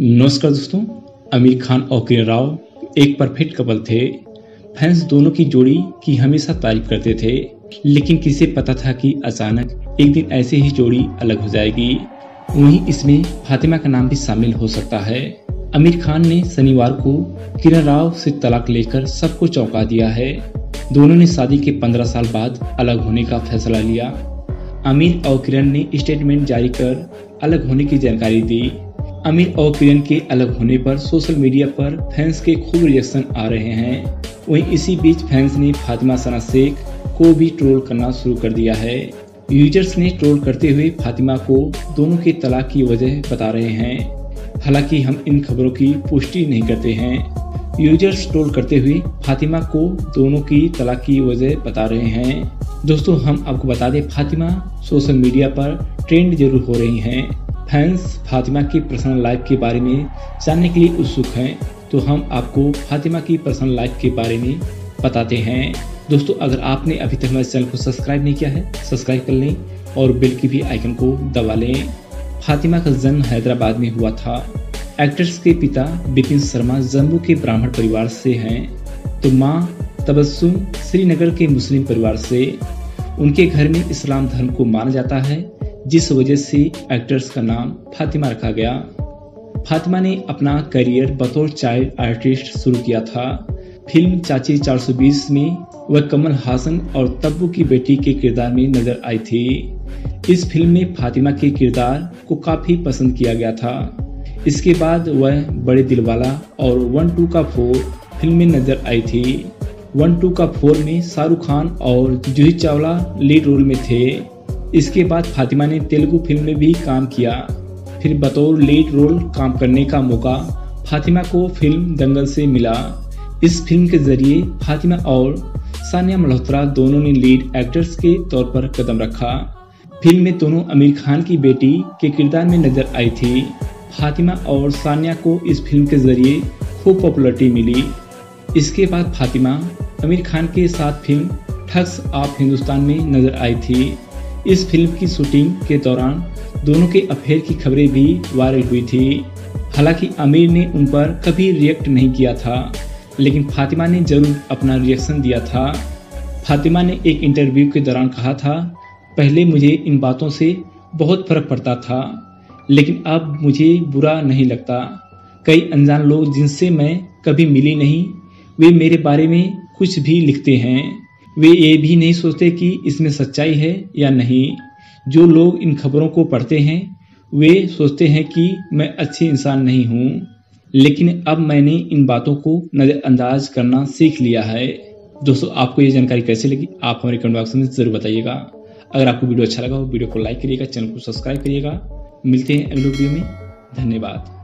नमस्कार दोस्तों। आमिर खान और किरण राव एक परफेक्ट कपल थे। फैंस दोनों की जोड़ी की हमेशा तारीफ करते थे, लेकिन किसे पता था कि अचानक एक दिन ऐसे ही जोड़ी अलग हो जाएगी। वहीं इसमें फातिमा का नाम भी शामिल हो सकता है। आमिर खान ने शनिवार को किरण राव से तलाक लेकर सबको चौंका दिया है। दोनों ने शादी के 15 साल बाद अलग होने का फैसला लिया। आमिर और किरण ने स्टेटमेंट जारी कर अलग होने की जानकारी दी। आमिर और किरण के अलग होने पर सोशल मीडिया पर फैंस के खूब रिएक्शन आ रहे हैं। वहीं इसी बीच फैंस ने फातिमा सना शेख को भी ट्रोल करना शुरू कर दिया है। यूजर्स ने ट्रोल करते हुए फातिमा को दोनों के तलाक की वजह बता रहे हैं। हालांकि हम इन खबरों की पुष्टि नहीं करते हैं। यूजर्स ट्रोल करते हुए फातिमा को दोनों की तलाक की वजह बता रहे हैं। दोस्तों, हम आपको बता दें, फातिमा सोशल मीडिया पर ट्रेंड जरूर हो रही हैं। फैंस फातिमा की पर्सनल लाइफ के बारे में जानने के लिए उत्सुक हैं, तो हम आपको फातिमा की पर्सनल लाइफ के बारे में बताते हैं। दोस्तों, अगर आपने अभी तक हमारे चैनल को सब्सक्राइब नहीं किया है, सब्सक्राइब कर लें और बेल की भी आइकन को दबा लें। फातिमा का जन्म हैदराबाद में हुआ था। एक्टर्स के पिता बिपिन शर्मा जम्मू के ब्राह्मण परिवार से हैं, तो माँ तबस्सुम श्रीनगर के मुस्लिम परिवार से। उनके घर में इस्लाम धर्म को माना जाता है, जिस वजह से एक्ट्रेस का नाम फातिमा रखा गया। फातिमा ने अपना करियर बतौर चाइल्ड आर्टिस्ट शुरू किया था। फिल्म चाची 420 में वह कमल हासन और तब्बू की बेटी के किरदार में नजर आई थी। इस फिल्म में फातिमा के किरदार को काफी पसंद किया गया था। इसके बाद वह बड़े दिलवाला और 1-2 का 4 फिल्म में नजर आई थी। 1-2 का 4 में शाहरुख खान और जूही चावला लीड रोल में थे। इसके बाद फातिमा ने तेलुगु फिल्म में भी काम किया। फिर बतौर लीड रोल काम करने का मौका फातिमा को फिल्म दंगल से मिला। इस फिल्म के जरिए फातिमा और सानिया मल्होत्रा दोनों ने लीड एक्टर्स के तौर पर कदम रखा। फिल्म में दोनों आमिर खान की बेटी के किरदार में नजर आई थी। फातिमा और सानिया को इस फिल्म के जरिए खूब पॉपुलैरिटी मिली। इसके बाद फातिमा आमिर खान के साथ फिल्म ठग्स ऑफ हिंदुस्तान में नजर आई थी। इस फिल्म की शूटिंग के दौरान दोनों के अफेयर की खबरें भी वायरल हुई थी। हालांकि आमिर ने उन पर कभी रिएक्ट नहीं किया था, लेकिन फातिमा ने जरूर अपना रिएक्शन दिया था। फातिमा ने एक इंटरव्यू के दौरान कहा था, पहले मुझे इन बातों से बहुत फर्क पड़ता था, लेकिन अब मुझे बुरा नहीं लगता। कई अनजान लोग जिनसे मैं कभी मिली नहीं, वे मेरे बारे में कुछ भी लिखते हैं। वे ये भी नहीं सोचते कि इसमें सच्चाई है या नहीं। जो लोग इन खबरों को पढ़ते हैं वे सोचते हैं कि मैं अच्छी इंसान नहीं हूँ, लेकिन अब मैंने इन बातों को नज़रअंदाज करना सीख लिया है। दोस्तों, आपको ये जानकारी कैसी लगी आप हमारे कमेंट बॉक्स में जरूर बताइएगा। अगर आपको वीडियो अच्छा लगा हो वीडियो को लाइक करिएगा, चैनल को सब्सक्राइब करिएगा। मिलते हैं अगले वीडियो में। धन्यवाद।